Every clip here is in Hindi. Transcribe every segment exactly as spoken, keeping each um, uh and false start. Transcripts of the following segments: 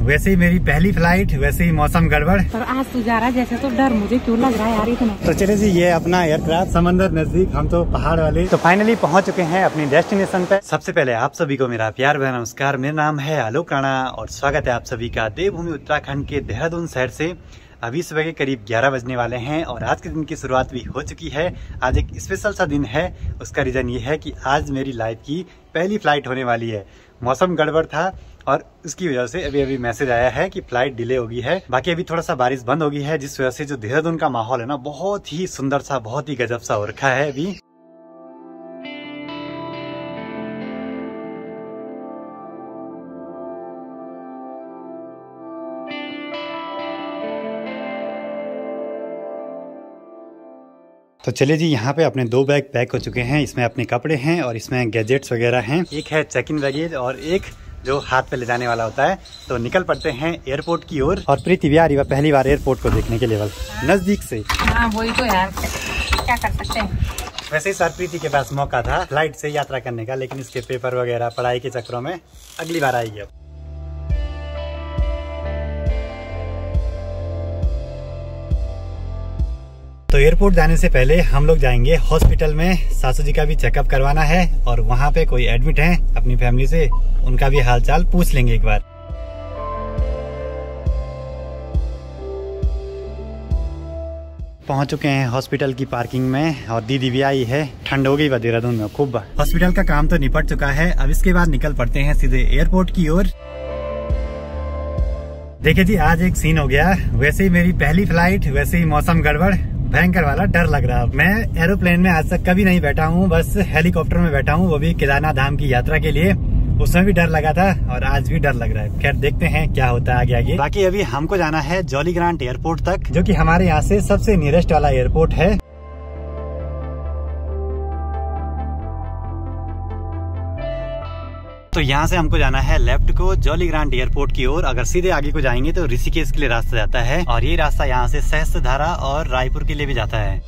वैसे ही मेरी पहली फ्लाइट, वैसे ही मौसम गड़बड़। पर आज तू जा रहा है जैसे, तो डर मुझे क्यों लग रहा है यार इतना। तो चले जी, ये अपना एयरक्राफ्ट समंदर नजदीक, हम तो पहाड़ वाले। तो फाइनली पहुंच चुके हैं अपनी डेस्टिनेशन पे। सबसे पहले आप सभी को मेरा प्यार भरा नमस्कार। मेरा नाम है आलोक राणा और स्वागत है आप सभी का देवभूमि उत्तराखंड के देहरादून शहर से। अभी सुबह के करीब ग्यारह बजने वाले हैं और आज के दिन की शुरुआत भी हो चुकी है। आज एक स्पेशल सा दिन है। उसका रीजन ये है कि आज मेरी लाइफ की पहली फ्लाइट होने वाली है। मौसम गड़बड़ था और उसकी वजह से अभी अभी मैसेज आया है कि फ्लाइट डिले हो गई है। बाकी अभी थोड़ा सा बारिश बंद हो गई है, जिस वजह से जो देहरादून का माहौल है ना, बहुत ही सुंदर सा, बहुत ही गजब सा हो रखा है अभी। तो चलिए जी, यहाँ पे अपने दो बैग पैक हो चुके हैं। इसमें अपने कपड़े हैं और इसमें गैजेट्स वगैरह हैं। एक है चेक इन बैगेज और एक जो हाथ पे ले जाने वाला होता है। तो निकल पड़ते हैं एयरपोर्ट की ओर। और, और प्रीति भी आ रही है पहली बार एयरपोर्ट को देखने के लिए, बल नजदीक से। हाँ वही तो यार, क्या कर सकते हैं। वैसे ही सर प्रीति के पास मौका था फ्लाइट से यात्रा करने का, लेकिन इसके पेपर वगैरह पढ़ाई के चक्करों में अगली बार आएगी। अब तो एयरपोर्ट जाने से पहले हम लोग जाएंगे हॉस्पिटल में। सासू जी का भी चेकअप करवाना है और वहाँ पे कोई एडमिट है अपनी फैमिली से, उनका भी हालचाल पूछ लेंगे एक बार। पहुंच चुके हैं हॉस्पिटल की पार्किंग में और दीदी भी आई है। ठंड हो गई बा देहरादून में खूब। हॉस्पिटल का काम तो निपट चुका है। अब इसके बाद निकल पड़ते हैं सीधे एयरपोर्ट की ओर। देखिए जी, आज एक सीन हो गया। वैसे ही मेरी पहली फ्लाइट, वैसे ही मौसम गड़बड़, भयंकर वाला डर लग रहा। मैं एरोप्लेन में आज तक कभी नहीं बैठा हूँ, बस हेलीकॉप्टर में बैठा हूँ, वो भी केदारनाथ धाम की यात्रा के लिए। उसमें भी डर लगा था और आज भी डर लग रहा है। खैर देखते हैं क्या होता है आगे आगे। बाकी अभी हमको जाना है जॉली ग्रांट एयरपोर्ट तक, जो कि हमारे यहाँ से सबसे नियरेस्ट वाला एयरपोर्ट है। तो यहाँ से हमको जाना है लेफ्ट को जॉली ग्रांट एयरपोर्ट की ओर। अगर सीधे आगे को जाएंगे तो ऋषिकेश के लिए रास्ता जाता है और ये रास्ता यहाँ से सहस्त्रधारा और रायपुर के लिए भी जाता है।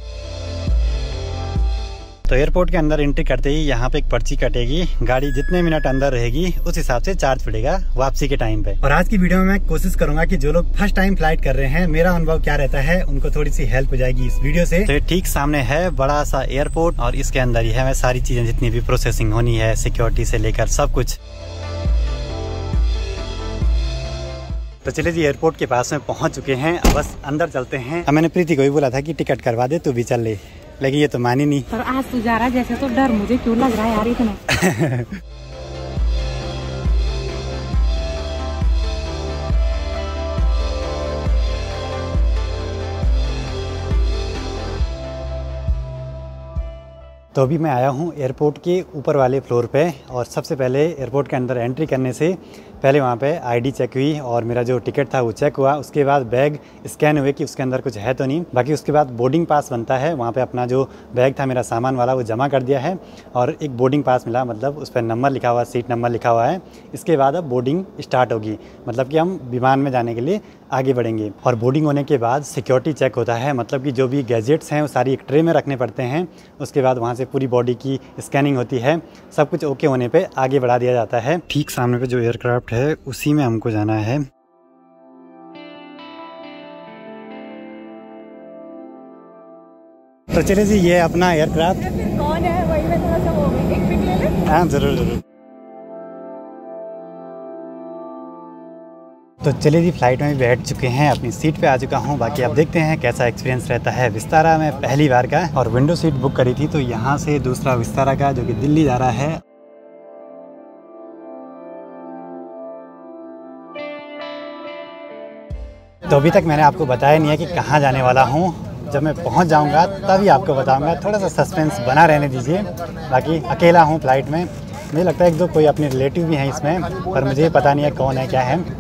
तो एयरपोर्ट के अंदर एंट्री करते ही यहाँ पे एक पर्ची कटेगी। गाड़ी जितने मिनट अंदर रहेगी उस हिसाब से चार्ज पड़ेगा वापसी के टाइम पे। और आज की वीडियो में मैं कोशिश करूंगा कि जो लोग फर्स्ट टाइम फ्लाइट कर रहे हैं, मेरा अनुभव क्या रहता है, उनको थोड़ी सी हेल्प हो जाएगी इस वीडियो से। तो ठीक सामने है बड़ा सा एयरपोर्ट और इसके अंदर ही है सारी चीजें, जितनी भी प्रोसेसिंग होनी है, सिक्योरिटी से लेकर सब कुछ। तो चलिए जी, एयरपोर्ट के पास में पहुंच चुके हैं। अब बस अंदर चलते हैं। अब मैंने प्रीति को भी बोला था कि टिकट करवा दे, तू भी चल ले, लेकिन ये तो मानी नहीं। पर आज तू जा रहा है जैसे, तो डर मुझे क्यों लग रहा है यार इतना। तो अभी मैं आया हूँ एयरपोर्ट के ऊपर वाले फ्लोर पे और सबसे पहले एयरपोर्ट के अंदर एंट्री करने से पहले वहाँ पे आईडी चेक हुई और मेरा जो टिकट था वो चेक हुआ। उसके बाद बैग स्कैन हुए कि उसके अंदर कुछ है तो नहीं। बाकी उसके बाद बोर्डिंग पास बनता है। वहाँ पे अपना जो बैग था मेरा सामान वाला वो जमा कर दिया है और एक बोर्डिंग पास मिला, मतलब उस पर नंबर लिखा हुआ, सीट नंबर लिखा हुआ है। इसके बाद अब बोर्डिंग स्टार्ट होगी, मतलब कि हम विमान में जाने के लिए आगे बढ़ेंगे। और बोर्डिंग होने के बाद सिक्योरिटी चेक होता है, मतलब कि जो भी गैजेट्स हैं वो सारी एक ट्रे में रखने पड़ते हैं। उसके बाद वहाँ से पूरी बॉडी की स्कैनिंग होती है। सब कुछ ओके होने पे आगे बढ़ा दिया जाता है। ठीक सामने पे जो एयरक्राफ्ट है उसी में हमको जाना है। तो चलिए जी, ये अपना एयरक्राफ्ट। कौन है वही मैं थोड़ा सा हो गई, एक पिक ले ले। हाँ जरूर जरूर। तो चलिए जी, फ्लाइट में भी बैठ चुके हैं, अपनी सीट पे आ चुका हूँ। बाकी अब देखते हैं कैसा एक्सपीरियंस रहता है विस्तारा में पहली बार का। और विंडो सीट बुक करी थी, तो यहाँ से दूसरा विस्तारा का जो कि दिल्ली जा रहा है। तो अभी तक मैंने आपको बताया नहीं है कि कहाँ जाने वाला हूँ। जब मैं पहुँच जाऊँगा तभी आपको बताऊँगा। थोड़ा सा सस्पेंस बना रहने दीजिए। बाकी अकेला हूँ फ्लाइट में। मुझे लगता है एक दो कोई अपने रिलेटिव भी हैं इसमें, पर मुझे पता नहीं है कौन है क्या है।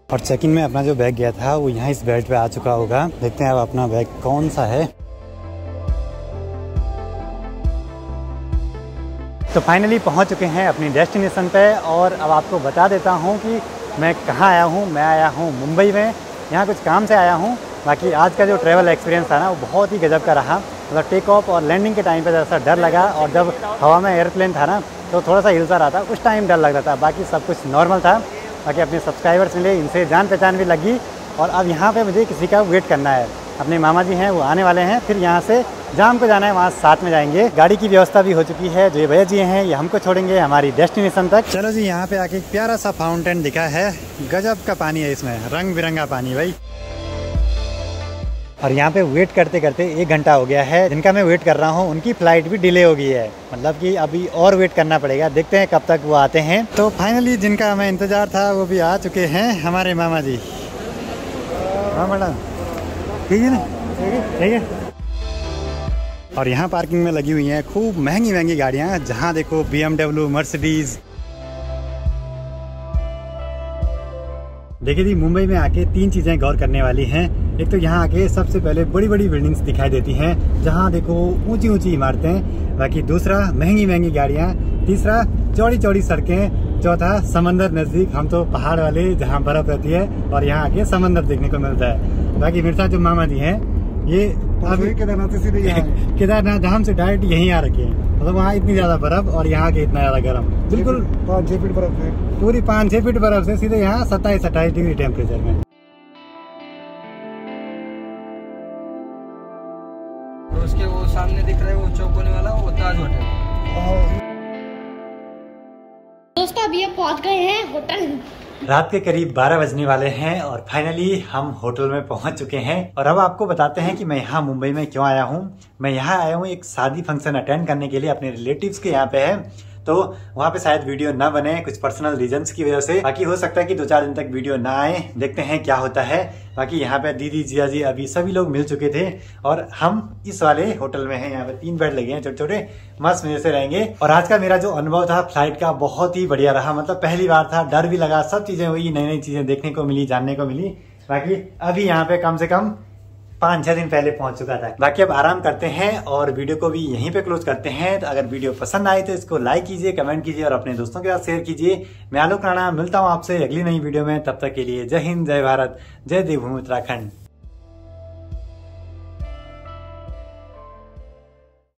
और चेक इन में अपना जो बैग गया था वो यहाँ इस बेल्ट पे आ चुका होगा। देखते हैं अब अपना बैग कौन सा है। तो फाइनली पहुँच चुके हैं अपनी डेस्टिनेशन पे और अब आपको बता देता हूँ कि मैं कहाँ आया हूँ। मैं आया हूँ मुंबई में, यहाँ कुछ काम से आया हूँ। बाकी आज का जो ट्रैवल एक्सपीरियंस था ना वो बहुत ही गजब का रहा। मतलब टेक ऑफ और लैंडिंग के टाइम पे जैसा डर लगा, और जब हवा में एयरप्लेन था ना तो थोड़ा सा हिलता रहा था, उस टाइम डर लग रहा था। बाकी सब कुछ नॉर्मल था। बाकी अपने सब्सक्राइबर्स मिले, इनसे जान पहचान भी लगी। और अब यहाँ पे मुझे किसी का वेट करना है। अपने मामा जी हैं वो आने वाले हैं, फिर यहाँ से जाम को जाना है, वहाँ साथ में जाएंगे। गाड़ी की व्यवस्था भी हो चुकी है। जो ये भैया जी हैं ये हमको छोड़ेंगे हमारी डेस्टिनेशन तक। चलो जी, यहाँ पे आके एक प्यारा सा फाउंटेन दिखा है। गजब का पानी है इसमें, रंग बिरंगा पानी भाई। और यहाँ पे वेट करते करते एक घंटा हो गया है। जिनका मैं वेट कर रहा हूँ उनकी फ़्लाइट भी डिले हो गई है, मतलब कि अभी और वेट करना पड़ेगा। देखते हैं कब तक वो आते हैं। तो फाइनली जिनका हमें इंतज़ार था वो भी आ चुके हैं, हमारे मामा जी। हाँ मैडम, ठीक है ना? ठीक है। और यहाँ पार्किंग में लगी हुई हैं खूब महंगी महंगी गाड़ियाँ, जहाँ देखो बी एम डब्ल्यू, मर्सिडीज़। देखिए जी, मुंबई में आके तीन चीज़ें गौर करने वाली हैं। एक तो यहाँ आके सबसे पहले बड़ी बड़ी बिल्डिंग्स दिखाई देती हैं, जहाँ देखो ऊंची ऊंची इमारतें। बाकी दूसरा महंगी महंगी गाड़ियाँ। तीसरा चौड़ी चौड़ी सड़कें। चौथा समंदर नज़दीक, हम तो पहाड़ वाले जहाँ बर्फ़ रहती है और यहाँ आके समंदर देखने को मिलता है। बाकी मेरे साथ जो मामा जी हैं ये केदारनाथ से सीधे केदारनाथ धाम से डायरेक्ट यहीं आ रखे हैं। मतलब वहाँ इतनी ज्यादा बर्फ और यहाँ के इतना ज्यादा गर्म। बिल्कुल पाँच छह फीट बर्फ है, पूरी पाँच छह फीट बर्फ से सीधे यहाँ सत्ताईस अट्ठाईस डिग्री टेम्परेचर में। तो उसके वो सामने दिख रहा है वो चौकोने वाला, वो ताज होटल। दोस्तों अभी हम पहुंच गए हैं होटल। रात के करीब बारह बजने वाले हैं और फाइनली हम होटल में पहुंच चुके हैं। और अब आपको बताते हैं कि मैं यहाँ मुंबई में क्यों आया हूँ। मैं यहाँ आया हूँ एक शादी फंक्शन अटेंड करने के लिए, अपने रिलेटिव्स के यहाँ पे है। तो वहाँ पे शायद वीडियो ना बने कुछ पर्सनल रीजंस की वजह से। बाकी हो सकता है कि दो चार दिन तक वीडियो ना आए, देखते हैं क्या होता है। बाकी यहाँ पे दीदी जिया जी अभी सभी लोग मिल चुके थे और हम इस वाले होटल में हैं। यहाँ पे तीन बेड लगे हैं छोटे छोटे, मस्त मजे से रहेंगे। और आज का मेरा जो अनुभव था फ्लाइट का बहुत ही बढ़िया रहा। मतलब पहली बार था, डर भी लगा, सब चीजें हुई, नई नई चीजें देखने को मिली, जानने को मिली। बाकी अभी यहाँ पे कम से कम पाँच छह दिन पहले पहुंच चुका था। बाकी अब आराम करते हैं और वीडियो को भी यहीं पे क्लोज करते हैं। तो अगर वीडियो पसंद आए तो इसको लाइक कीजिए, कमेंट कीजिए और अपने दोस्तों के साथ शेयर कीजिए। मैं आलोक राणा मिलता हूं आपसे अगली नई वीडियो में। तब तक के लिए जय हिंद, जय भारत, जय देवभूमि उत्तराखंड।